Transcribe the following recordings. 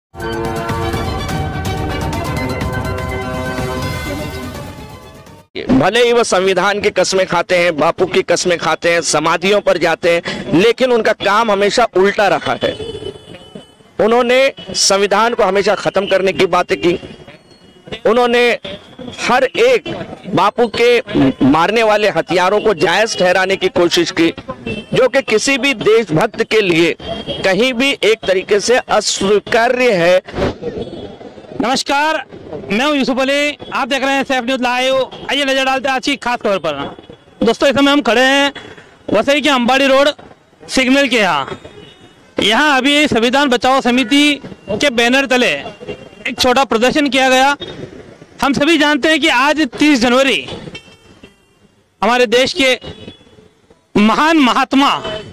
भले ही वो संविधान की कस्में खाते हैं, बापू की कस्में खाते हैं, समाधियों पर जाते हैं, लेकिन उनका काम हमेशा उल्टा रहा है। उन्होंने संविधान को हमेशा खत्म करने की बातें की। उन्होंने हर एक बापू के मारने वाले हथियारों को जायज ठहराने की कोशिश की, जो कि किसी भी देशभक्त के लिए कहीं भी एक तरीके से अस्वीकार्य है। नमस्कार, मैं हूं यूसुफ अली, आप देख रहे हैं सैफ न्यूज़ लाइव। आइए नजर डालते हैं आज की खास खबर पर। दोस्तों, इस समय हम खड़े हैं वसई के अंबाड़ी रोड सिग्नल के यहाँ अभी संविधान बचाओ समिति के बैनर तले एक छोटा प्रदर्शन किया गया। हम सभी जानते हैं कि आज 30 जनवरी हमारे देश के महान महात्मा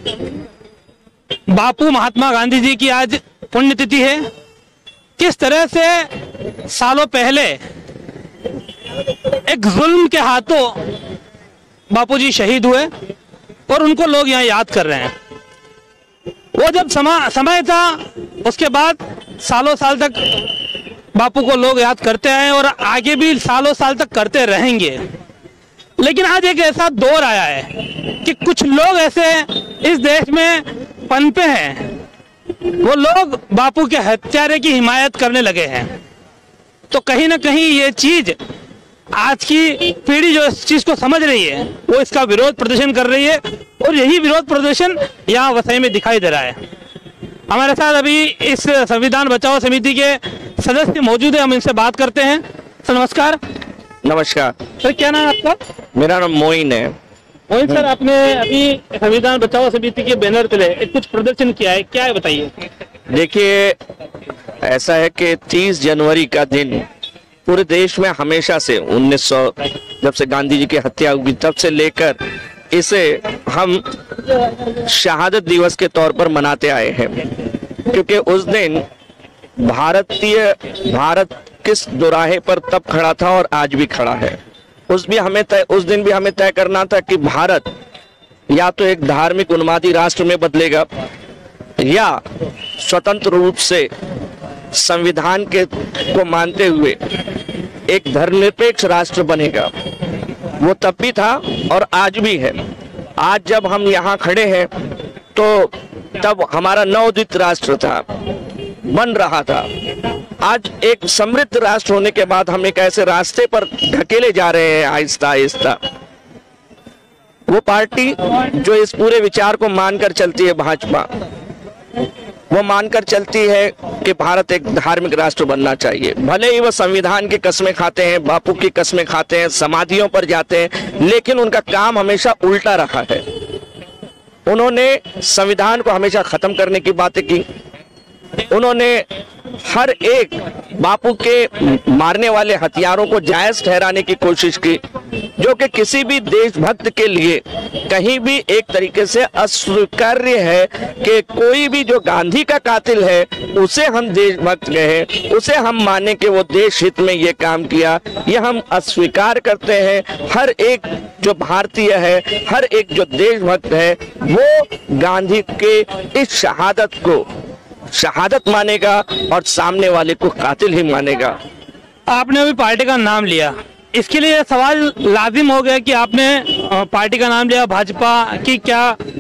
बापू महात्मा गांधी जी की आज पुण्यतिथि है। किस तरह से सालों पहले एक जुल्म के हाथों बापूजी शहीद हुए और उनको लोग यहाँ याद कर रहे हैं। वो जब समय था, उसके बाद सालों साल तक बापू को लोग याद करते आए और आगे भी सालों साल तक करते रहेंगे। लेकिन आज एक ऐसा दौर आया है कि कुछ लोग ऐसे इस देश में पनपे हैं, वो लोग बापू के हत्यारे की हिमायत करने लगे हैं। तो कहीं ना कहीं ये चीज आज की पीढ़ी जो इस चीज को समझ रही है, वो इसका विरोध प्रदर्शन कर रही है और यही विरोध प्रदर्शन यहाँ वसई में दिखाई दे रहा है। हमारे साथ अभी इस संविधान बचाओ समिति के सदस्य मौजूद है, हम इनसे बात करते हैं। सर नमस्कार। नमस्कार सर, क्या नाम है आपका? मेरा नाम मोइन है। मोइन सर, आपने अभी संविधान बचाओ समिति के बैनर तले कुछ प्रदर्शन किया है, क्या है बताइए। देखिए, ऐसा है कि 30 जनवरी का दिन पूरे देश में हमेशा से 1900 जब से गांधी जी की हत्या हुई तब से लेकर इसे हम शहादत दिवस के तौर पर मनाते आए हैं, क्योंकि उस दिन भारत किस दोराहे पर तब खड़ा था और आज भी खड़ा है। उस दिन भी हमें तय करना था कि भारत या तो एक धार्मिक उन्मादी राष्ट्र में बदलेगा या स्वतंत्र रूप से संविधान को मानते हुए एक धर्मनिरपेक्ष राष्ट्र बनेगा। वो तब भी था और आज भी है। आज जब हम यहाँ खड़े हैं तो तब हमारा नवोदित राष्ट्र था, बन रहा था। आज एक समृद्ध राष्ट्र होने के बाद हम एक ऐसे रास्ते पर ढकेले जा रहे हैं आहिस्ता आहिस्ता। वो पार्टी जो इस पूरे विचार को मानकर चलती है, भाजपा, वो मानकर चलती है कि भारत एक धार्मिक राष्ट्र बनना चाहिए। भले ही वो संविधान की कस्में खाते हैं, बापू की कस्में खाते हैं, समाधियों पर जाते हैं, लेकिन उनका काम हमेशा उल्टा रहा है। उन्होंने संविधान को हमेशा खत्म करने की बातें की। उन्होंने हर एक बापू के मारने वाले हथियारों को जायज ठहराने की कोशिश की, जो कि किसी भी देशभक्त के लिए कहीं भी एक तरीके से अस्वीकार्य है कि कोई भी जो गांधी का कातिल है उसे हम देशभक्त कहें, उसे हम माने कि वो देश हित में ये काम किया। ये हम अस्वीकार करते हैं। हर एक जो भारतीय है, हर एक जो देशभक्त है, वो गांधी के इस शहादत को शहादत मानेगा और सामने वाले को कातिल ही मानेगा। आपने अभी पार्टी का नाम लिया, इसके लिए सवाल लाजिम हो गया कि आपने पार्टी का नाम लिया, भाजपा की क्या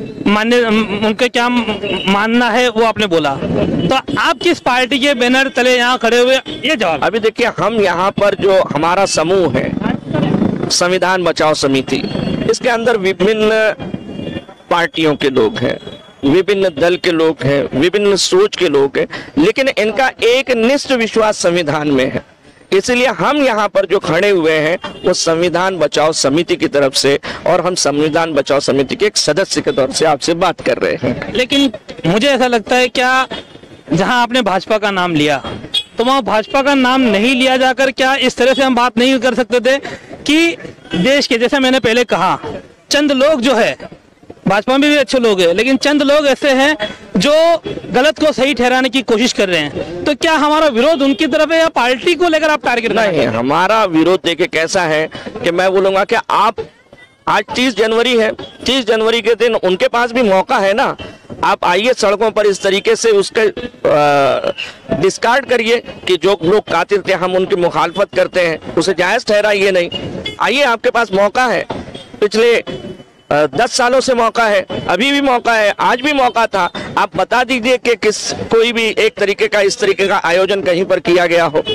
उनका क्या मानना है वो आपने बोला, तो आप किस पार्टी के बैनर तले यहाँ खड़े हुए, ये जवाब। अभी देखिए, हम यहाँ पर जो हमारा समूह है संविधान बचाओ समिति, इसके अंदर विभिन्न पार्टियों के लोग हैं, विभिन्न दल के लोग हैं, विभिन्न सोच के लोग हैं, लेकिन इनका एक निष्ठ विश्वास संविधान में है। इसलिए हम यहाँ पर जो खड़े हुए हैं वो संविधान बचाओ समिति की तरफ से, और हम संविधान बचाओ समिति के एक सदस्य के तौर से आपसे बात कर रहे हैं। लेकिन मुझे ऐसा लगता है, क्या जहाँ आपने भाजपा का नाम लिया तो वहाँ भाजपा का नाम नहीं लिया जाकर क्या इस तरह से हम बात नहीं कर सकते थे कि देश के, जैसे मैंने पहले कहा, चंद लोग जो है, भाजपा में भी अच्छे लोग हैं, लेकिन चंद लोग ऐसे हैं जो गलत को सही ठहराने की कोशिश कर रहे हैं, तो क्या हमारा विरोध उनकी तरफ है या पार्टी को लेकर आप टारगेट? नहीं, हमारा विरोध देखिए कैसा है कि मैं बोलूंगा कि आप आज 30 जनवरी है, 30 जनवरी के दिन उनके पास भी मौका है ना। आप आइए सड़कों पर इस तरीके से उसके डिस्कार्ड करिए कि जो लोग कातिल थे हम उनकी मुखालफत करते हैं, उसे जायज़ ठहराइए नहीं। आइए, आपके पास मौका है, पिछले 10 सालों से मौका है, अभी भी मौका है, आज भी मौका था। आप बता दीजिए कि कोई भी एक तरीके का इस तरीके का आयोजन कहीं पर किया गया हो।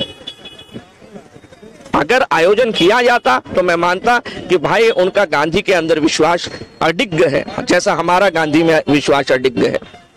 अगर आयोजन किया जाता तो मैं मानता कि भाई उनका गांधी के अंदर विश्वास अडिग है, जैसा हमारा गांधी में विश्वास अडिग है।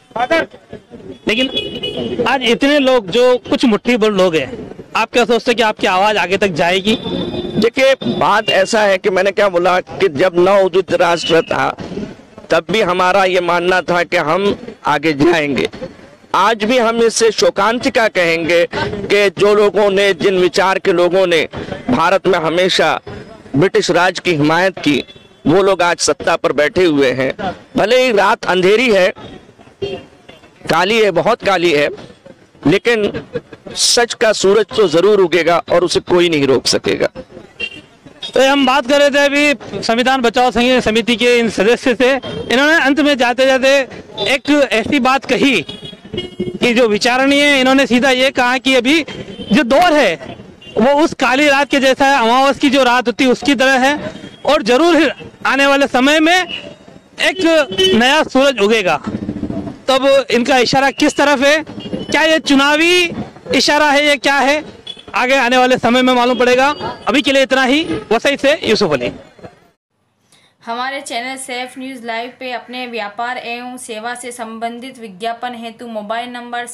लेकिन आज इतने लोग, जो कुछ मुट्ठी भर लोग हैं, आप क्या सोचते हैं कि आपकी आवाज आगे तक जाएगी? देखिए, बात ऐसा है कि मैंने क्या बोला कि जब नवोदित राष्ट्र था तब भी हमारा ये मानना था कि हम आगे जाएंगे। आज भी हम इससे शोकांतिका कहेंगे कि जो लोगों ने, जिन विचार के लोगों ने भारत में हमेशा ब्रिटिश राज की हिमायत की, वो लोग आज सत्ता पर बैठे हुए हैं। भले ही रात अंधेरी है, काली है, बहुत काली है, लेकिन सच का सूरज तो जरूर उगेगा और उसे कोई नहीं रोक सकेगा। तो हम बात कर रहे थे अभी संविधान बचाओ समिति के इन सदस्य से। इन्होंने अंत में जाते जाते एक ऐसी बात कही कि जो विचारणीय है। इन्होंने सीधा ये कहा कि अभी जो दौर है वो उस काली रात के जैसा है, अमावस की जो रात होती है उसकी तरह है, और जरूर आने वाले समय में एक नया सूरज उगेगा। तब इनका इशारा किस तरफ है, क्या ये चुनावी इशारा है, ये क्या है, आगे आने वाले समय में मालूम पड़ेगा। अभी के लिए इतना ही। वसई से यूसुफ अली। हमारे चैनल सेफ न्यूज़ लाइव पे अपने व्यापार एवं सेवा से संबंधित विज्ञापन हेतु मोबाइल नंबर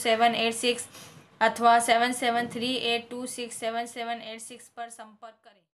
7385952786 अथवा 7738267786 पर संपर्क करें।